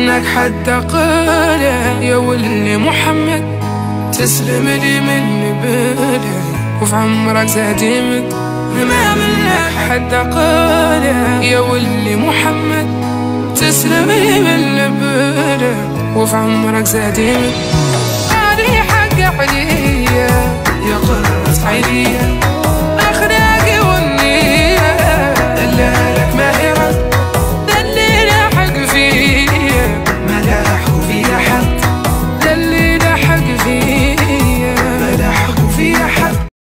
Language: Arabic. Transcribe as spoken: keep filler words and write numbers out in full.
منك حد أقوله يا ولي محمد، تسلم لي من بله وفي عمرك زاد يمد. ما منك حد أقوله يا ولي محمد، تسلم لي من بله وفي عمرك زاد يمد. هذه حق عليا يا قرة عيني، أخلاقي والنية